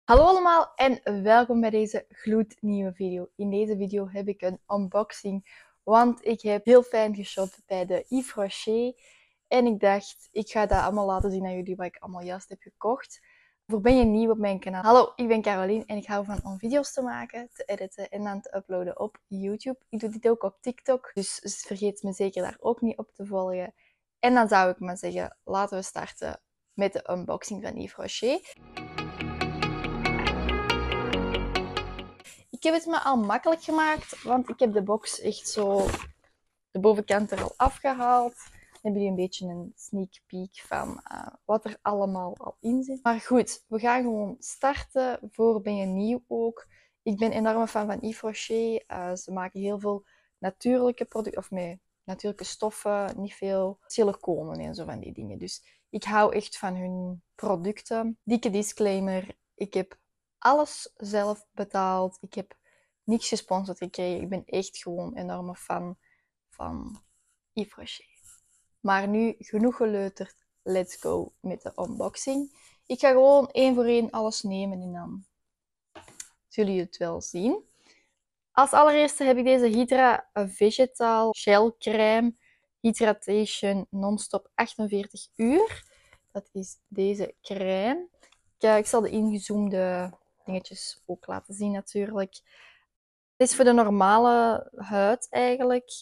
Hallo allemaal en welkom bij deze gloednieuwe video. In deze video heb ik een unboxing, want ik heb heel fijn geshopt bij de Yves Rocher. En ik dacht, ik ga dat allemaal laten zien aan jullie wat ik allemaal juist heb gekocht. Voor ben je nieuw op mijn kanaal? Hallo, ik ben Caroline en ik hou van om video's te maken, te editen en dan te uploaden op YouTube. Ik doe dit ook op TikTok, dus vergeet me zeker daar ook niet op te volgen. En dan zou ik maar zeggen, laten we starten met de unboxing van Yves Rocher. Ik heb het me al makkelijk gemaakt, want ik heb de box echt zo de bovenkant er al afgehaald. Dan hebben jullie een beetje een sneak peek van wat er allemaal al in zit. Maar goed, we gaan gewoon starten. Voor ben je nieuw ook. Ik ben enorme fan van Yves Rocher. Ze maken heel veel natuurlijke producten, of met natuurlijke stoffen, niet veel siliconen en zo van die dingen. Dus ik hou echt van hun producten. Dikke disclaimer, ik heb alles zelf betaald. Ik heb niks gesponsord gekregen. Ik ben echt gewoon enorme fan van Yves Rocher. Maar nu genoeg geleuterd. Let's go met de unboxing. Ik ga gewoon één voor één alles nemen en dan zullen jullie het wel zien. Als allereerste heb ik deze Hydra Vegetal Gel Crème Hydration Non-Stop 48 uur. Dat is deze crème. Ik zal de ingezoomde dingetjes ook laten zien natuurlijk. Het is voor de normale huid eigenlijk.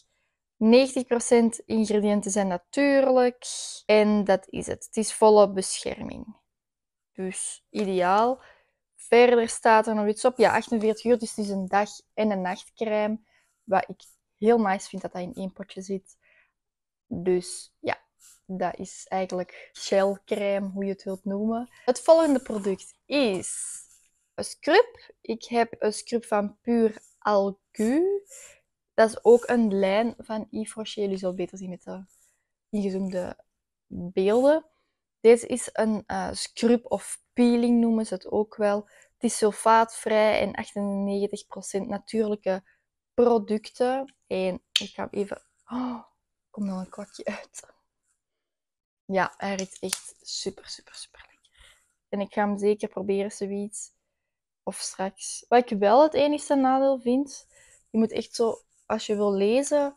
90% ingrediënten zijn natuurlijk. En dat is het. Het is volle bescherming. Dus ideaal. Verder staat er nog iets op. Ja, 48 uur. Dus het is een dag- en een nachtcrème. Wat ik heel nice vind dat dat in één potje zit. Dus ja, dat is eigenlijk gelcrème, hoe je het wilt noemen. Het volgende product is een scrub. Ik heb een scrub van Pur Algu. Dat is ook een lijn van Yves Rocher. Jullie zullen het beter zien met de ingezoomde beelden. Deze is een scrub of peeling noemen ze het ook wel. Het is sulfaatvrij en 98% natuurlijke producten. En ik ga hem even... Oh, komt nog een kwakje uit. Ja, hij ruikt echt super, super, super lekker. En ik ga hem zeker proberen zoiets. Of straks. Wat ik wel het enigste nadeel vind, je moet echt zo, als je wil lezen,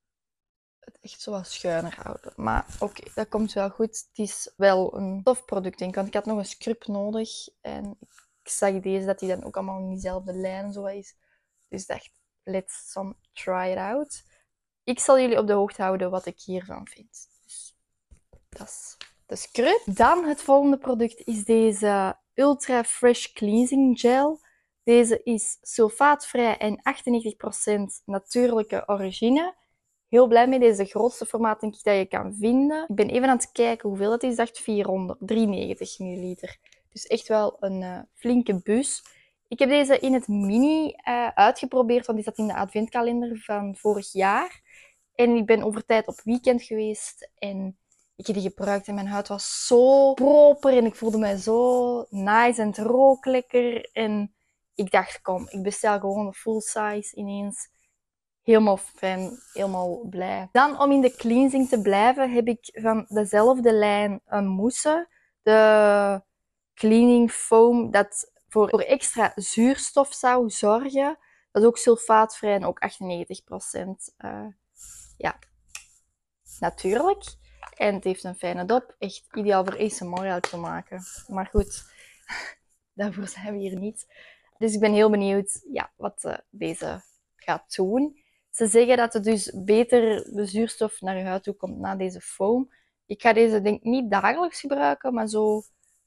het echt zo wat schuiner houden. Maar oké, dat komt wel goed. Het is wel een tof product, denk ik. Want ik had nog een scrub nodig. En ik zag deze, dat die dan ook allemaal in diezelfde lijn zo is. Dus ik dacht, let's try it out. Ik zal jullie op de hoogte houden wat ik hiervan vind. Dus dat is de scrub. Dan het volgende product is deze Ultra Fresh Cleansing Gel. Deze is sulfaatvrij en 98% natuurlijke origine. Heel blij mee. Deze is de grootste formaat denk ik dat je kan vinden. Ik ben even aan het kijken hoeveel het is. Ik dacht 493 milliliter. Dus echt wel een flinke bus. Ik heb deze in het mini uitgeprobeerd, want die zat in de adventkalender van vorig jaar. En ik ben over tijd op weekend geweest en ik heb die gebruikt en mijn huid was zo proper en ik voelde mij zo nice en het rook lekker. En ik dacht, kom, ik bestel gewoon een full size ineens. Helemaal fijn, helemaal blij. Dan, om in de cleansing te blijven, heb ik van dezelfde lijn een mousse. De cleaning foam, dat voor extra zuurstof zou zorgen. Dat is ook sulfaatvrij en ook 98% ja, natuurlijk. En het heeft een fijne dop. Echt ideaal voor ASMR te maken. Maar goed, daarvoor zijn we hier niet. Dus ik ben heel benieuwd ja, wat deze gaat doen. Ze zeggen dat het dus beter de zuurstof naar je huid toe komt na deze foam. Ik ga deze denk ik niet dagelijks gebruiken, maar zo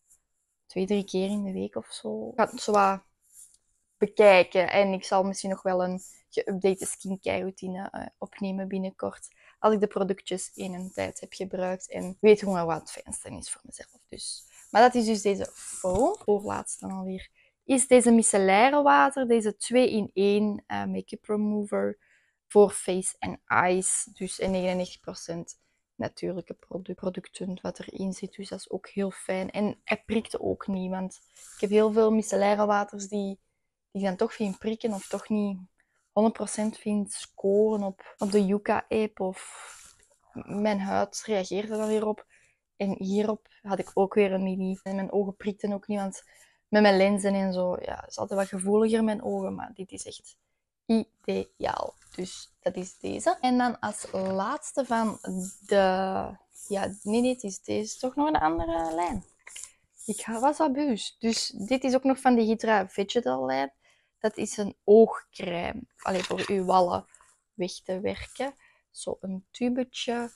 2-3 keer in de week of zo. Ik ga het zo wat bekijken. En ik zal misschien nog wel een geüpdate skincare routine opnemen binnenkort. Als ik de productjes in een tijd heb gebruikt en weet gewoon wat het fijnste is voor mezelf. Dus. Maar dat is dus deze foam. Voorlaatste dan alweer. Is deze micellaire water. Deze 2-in-1 make-up remover voor face en eyes. Dus en 99% natuurlijke producten wat erin zit. Dus dat is ook heel fijn. En hij prikte ook niet. Want ik heb heel veel micellaire waters die dan toch vind prikken of toch niet 100% vind scoren op de Yuka-app of mijn huid reageerde dan weer op. En hierop had ik ook weer een mini. En mijn ogen prikten ook niet, want met mijn lenzen en zo. Ja, het is altijd wat gevoeliger mijn ogen, maar dit is echt ideaal. Dus dat is deze. En dan als laatste van de... Ja, nee, het is deze toch nog een andere lijn. Ik was abuus. Dus dit is ook nog van de Hydra Vegetal lijn. Dat is een oogcrème. Alleen voor uw wallen weg te werken. Zo een tubetje.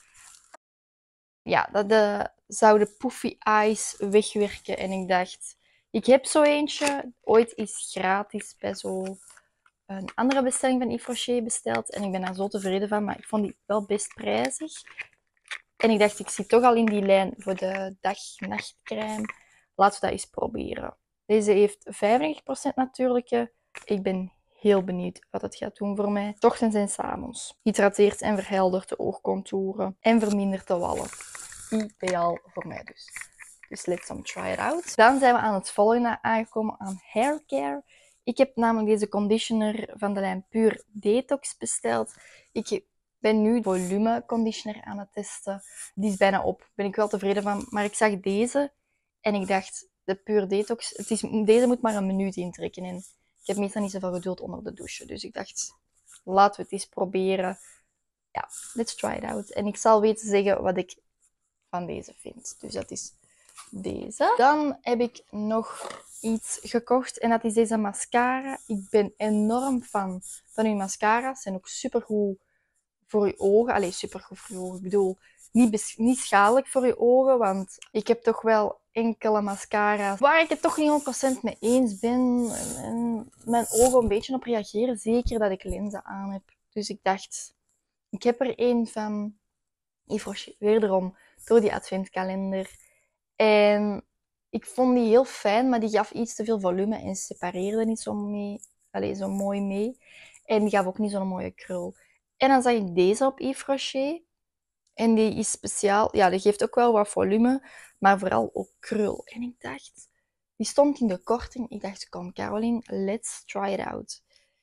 Ja, dat zou de puffy eyes wegwerken. En ik dacht, ik heb zo eentje ooit eens gratis bij zo een andere bestelling van Yves Rocher besteld. En ik ben daar zo tevreden van, maar ik vond die wel best prijzig. En ik dacht, ik zit toch al in die lijn voor de dag-nachtcrème. Laten we dat eens proberen. Deze heeft 95% natuurlijke. Ik ben heel benieuwd wat het gaat doen voor mij. 's Ochtends en 's avonds. Hydrateert en verheldert de oogcontouren. En vermindert de wallen. Ideaal voor mij dus. Dus let's try it out. Dan zijn we aan het volgende aangekomen, aan haircare. Ik heb namelijk deze conditioner van de lijn Pure Detox besteld. Ik ben nu volume conditioner aan het testen. Die is bijna op. Ben ik wel tevreden van. Maar ik zag deze en ik dacht, de Pure Detox, deze moet maar een minuut intrekken. En ik heb meestal niet zoveel geduld onder de douche. Dus ik dacht, laten we het eens proberen. Ja, let's try it out. En ik zal weten zeggen wat ik van deze vind. Dus dat is deze. Dan heb ik nog iets gekocht en dat is deze mascara. Ik ben enorm fan van uw mascara's. Ze zijn ook supergoed voor je ogen. Allee, supergoed voor je ogen. Ik bedoel, niet schadelijk voor je ogen, want ik heb toch wel enkele mascara's waar ik het toch niet 100% mee eens ben. En mijn ogen een beetje op reageren. Zeker dat ik lenzen aan heb. Dus ik dacht, ik heb er een van Yves Rocher, wederom door die adventkalender. En ik vond die heel fijn, maar die gaf iets te veel volume en separeerde niet zo mooi mee. En die gaf ook niet zo'n mooie krul. En dan zag ik deze op Yves Rocher. En die is speciaal. Ja, die geeft ook wel wat volume, maar vooral ook krul. En ik dacht, die stond in de korting. Ik dacht, kom Caroline, let's try it out.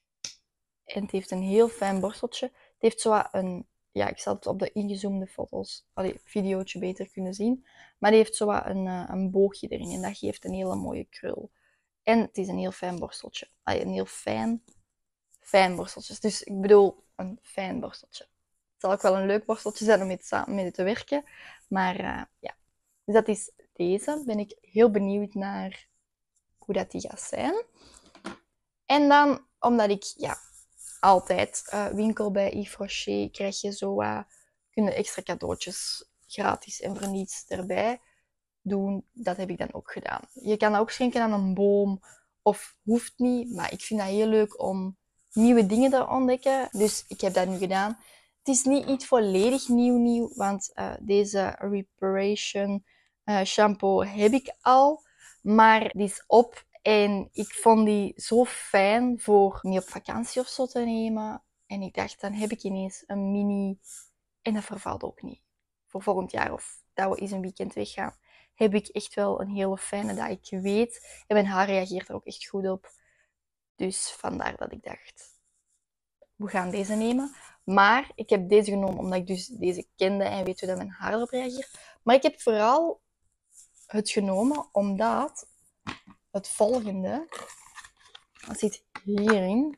En het heeft een heel fijn borsteltje. Het heeft zo een... Ja, ik zal het op de ingezoomde foto's, videootje beter kunnen zien. Maar die heeft zo een boogje erin en dat geeft een hele mooie krul. En het is een heel fijn borsteltje. Een heel fijn borsteltje. Dus ik bedoel, een fijn borsteltje. Het zal ook wel een leuk borsteltje zijn om samen mee te werken. Maar ja, dus dat is deze. Ben ik heel benieuwd naar hoe dat die gaat zijn. En dan, omdat ik altijd winkel bij Yves Rocher, krijg je zo kunnen extra cadeautjes gratis en voor niets erbij doen. Dat heb ik dan ook gedaan. Je kan dat ook schenken aan een boom of hoeft niet, maar ik vind dat heel leuk om nieuwe dingen te ontdekken. Dus ik heb dat nu gedaan. Het is niet iets volledig nieuw, want deze Reparation shampoo heb ik al, maar die is op. En ik vond die zo fijn voor niet op vakantie of zo te nemen. En ik dacht, dan heb ik ineens een mini. En dat vervalt ook niet. Voor volgend jaar of dat we eens een weekend weggaan, heb ik echt wel een hele fijne dat ik weet. En mijn haar reageert er ook echt goed op. Dus vandaar dat ik dacht, we gaan deze nemen. Maar ik heb deze genomen omdat ik dus deze kende en weet hoe dat mijn haar erop reageert. Maar ik heb vooral het genomen omdat het volgende, dat zit hierin.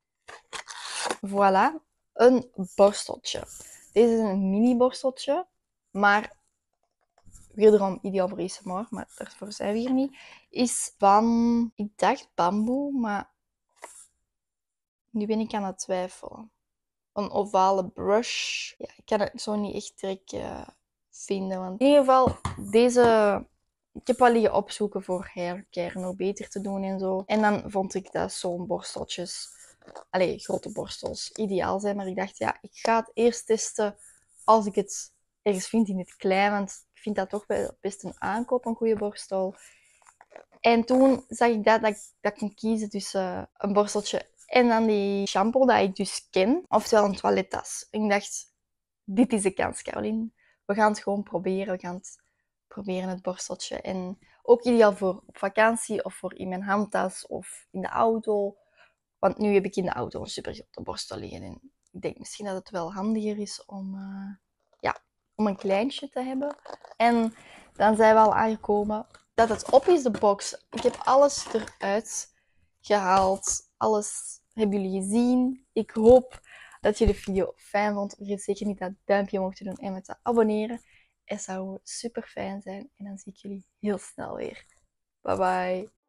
Voilà, een borsteltje. Deze is een mini borsteltje, maar wederom ideaal voor ASMR, maar daarvoor zijn we hier niet. Is van, ik dacht bamboe, maar nu ben ik aan het twijfelen. Een ovale brush. Ja, ik kan het zo niet echt direct vinden. Want in ieder geval, deze... Ik heb wel liggen opzoeken voor haircare nog beter te doen en zo. En dan vond ik dat zo'n borsteltjes, grote borstels, ideaal zijn. Maar ik dacht, ja, ik ga het eerst testen als ik het ergens vind in het klein. Want ik vind dat toch best een aankoop, een goede borstel. En toen zag ik dat ik kon kiezen tussen een borsteltje en dan die shampoo dat ik dus ken. Oftewel een toilettas. En ik dacht, dit is de kans, Caroline. We gaan het gewoon proberen. We gaan het proberen, het borsteltje. En ook ideaal voor op vakantie of voor in mijn handtas of in de auto. Want nu heb ik in de auto een supergrote borstel liggen. En ik denk misschien dat het wel handiger is om een kleintje te hebben. En dan zijn we al aangekomen dat het op is, de box. Ik heb alles eruit gehaald. Alles hebben jullie gezien. Ik hoop dat je de video fijn vond. Vergeet zeker niet dat duimpje omhoog te doen en met te abonneren. Het zou super fijn zijn. En dan zie ik jullie heel snel weer. Bye bye.